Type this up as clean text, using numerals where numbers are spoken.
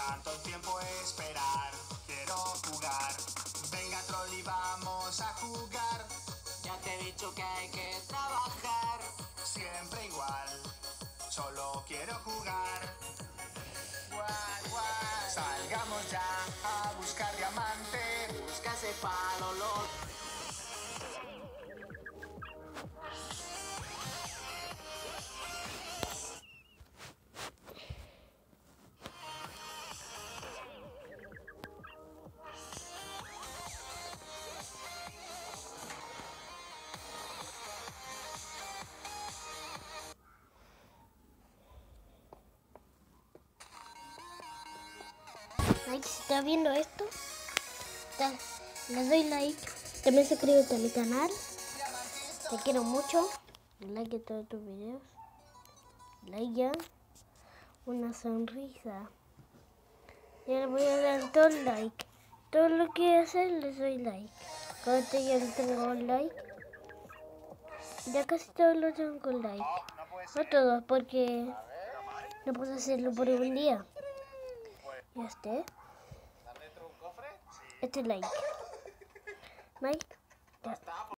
tanto tiempo esperar, quiero jugar. Venga Trolli, vamos a jugar. Ya te he dicho que hay que trabajar. Siempre igual, solo quiero jugar. Guay, guay. Salgamos ya a buscar diamante. Busca ese palo, loco. Like, si estás viendo esto, le doy like. También suscríbete a mi canal. Te quiero mucho. Like a todos tus videos. Like ya. Una sonrisa. Y le voy a dar todo el like. Todo lo que hace les doy like. Cuando ya le tengo like. Ya casi todos lo tengo con like. No todos, porque no puedo hacerlo por un día. Y este like. Like. Ya está.